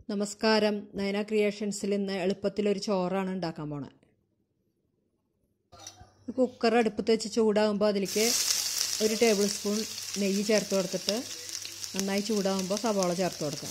നമസ്കാരം. NainaCreationsൽ ഇന്ന് എളുപ്പത്തിലൊരു ചോറാണ് ഉണ്ടാക്കാൻ പോണത്. കുക്കർ അടുപ്പത്ത് വെച്ച് ചൂടാകുമ്പോൾ അതിലേക്ക് 1 ടേബിൾ സ്പൂൺ നെയ്യ് ചേർത്ത് കൊടുത്തിട്ട് നന്നായി ചൂടാകുമ്പോൾ സവാള ചേർത്ത് കൊടുക്കാം.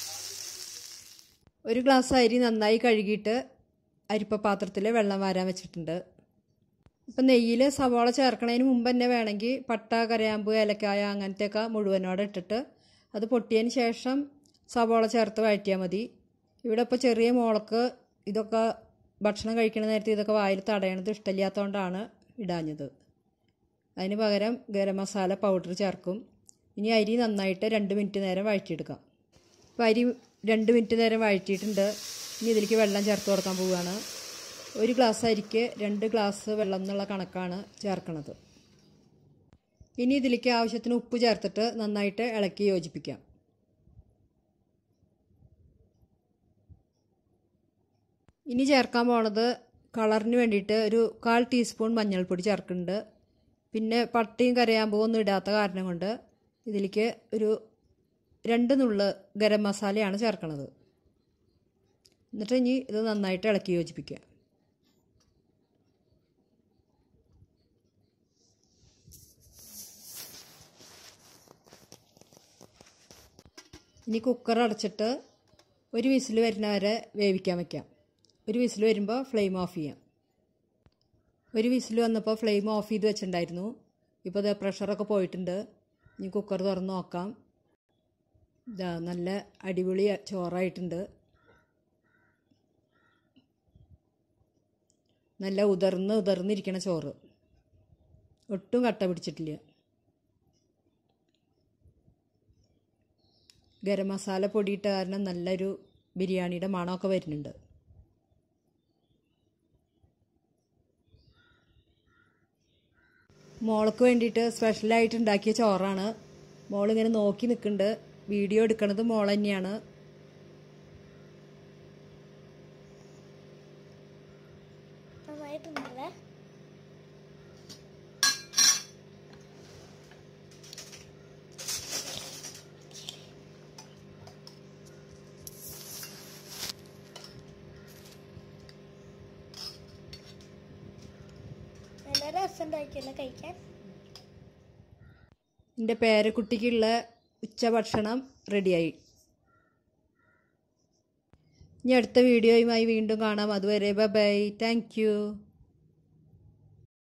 1 ഗ്ലാസ് അരി നന്നായി കഴുകിയിട്ട് അരിപ്പ പാത്രത്തിൽ വെള്ളം വാരാൻ വെച്ചിട്ടുണ്ട്. ഇപ്പം നെയ്യിൽ സവാള ചേർക്കണതിന് മുമ്പ് തന്നെ വേണമെങ്കിൽ പട്ട, കരയാമ്പ്, ഏലക്കായ അങ്ങനത്തെയൊക്കെ മുഴുവനോടെ ഇട്ടിട്ട് അത് പൊട്ടിയതിന് ശേഷം സവാള ചേർത്ത് വഴറ്റിയാൽ മതി. ഇവിടെ ഇപ്പോൾ ചെറിയ മോൾക്ക് ഇതൊക്കെ ഭക്ഷണം കഴിക്കുന്ന നേരത്തെ ഇതൊക്കെ വായിൽ തടയണത് ഇഷ്ടമില്ലാത്തതുകൊണ്ടാണ് ഇടാഞ്ഞത്. അതിന് പകരം ഗരം മസാല പൗഡർ ചേർക്കും. ഇനി അരി നന്നായിട്ട് 2 മിനിറ്റ് നേരം വഴറ്റിയെടുക്കാം. അപ്പോൾ അരി 2 മിനിറ്റ് നേരം വഴറ്റിയിട്ടുണ്ട്. ഇനി ഇതിലേക്ക് വെള്ളം ചേർത്ത് കൊടുക്കാൻ പോവുകയാണ്. 1 ഗ്ലാസ് അരിക്ക് 2 ഗ്ലാസ് വെള്ളം എന്നുള്ള കണക്കാണ് ചേർക്കുന്നത്. ഇനി ഇതിലേക്ക് ആവശ്യത്തിന് ഉപ്പ് ചേർത്തിട്ട് നന്നായിട്ട് ഇളക്കി യോജിപ്പിക്കാം. ഇനി ചേർക്കാൻ പോണത് കളറിന് വേണ്ടിയിട്ട് ഒരു 1/4 ടീസ്പൂൺ മഞ്ഞൾപ്പൊടി ചേർക്കുന്നുണ്ട്. പിന്നെ പട്ടയും കരയാമ്പും ഒന്നും ഇടാത്ത കാരണം കൊണ്ട് ഇതിലേക്ക് ഒരു 2 നുള്ള് ഗരം മസാലയാണ് ചേർക്കുന്നത്. എന്നിട്ട് ഇനി ഇത് നന്നായിട്ട് ഇളക്കി യോജിപ്പിക്കുക. ഇനി കുക്കർ അടച്ചിട്ട് 1 വിസിൽ വരുന്ന വരെ വേവിക്കാൻ വയ്ക്കാം. 1 വിസിൽ വരുമ്പോൾ ഫ്ലെയിം ഓഫ് ചെയ്യാം. 1 വിസിൽ വന്നപ്പോൾ ഫ്ലെയിം ഓഫ് ചെയ്ത് വെച്ചിട്ടുണ്ടായിരുന്നു. ഇപ്പോൾ ഇത് പ്രഷറൊക്കെ പോയിട്ടുണ്ട്. ഇനി കുക്കർ തുറന്ന് നോക്കാം. ഇതാ നല്ല അടിപൊളി ചോറായിട്ടുണ്ട്. നല്ല ഉതിർന്നിരിക്കണ ചോറ്, ഒട്ടും കട്ട പിടിച്ചിട്ടില്ല. ഗരം മസാല പൊടിയിട്ട കാരണം നല്ലൊരു ബിരിയാണിയുടെ മണമൊക്കെ വരുന്നുണ്ട്. മോൾക്ക് വേണ്ടിയിട്ട് സ്പെഷ്യലായിട്ട് ഉണ്ടാക്കിയ ചോറാണ്. മോളിങ്ങനെ നോക്കി നിൽക്കുന്നുണ്ട്. വീഡിയോ എടുക്കണത് മോൾ തന്നെയാണ്. എൻ്റെ പേരക്കുട്ടിക്കുള്ള ഉച്ചഭക്ഷണം റെഡിയായി. ഇനി അടുത്ത വീഡിയോയുമായി വീണ്ടും കാണാം. അതുവരെ ബൈ. Thank you.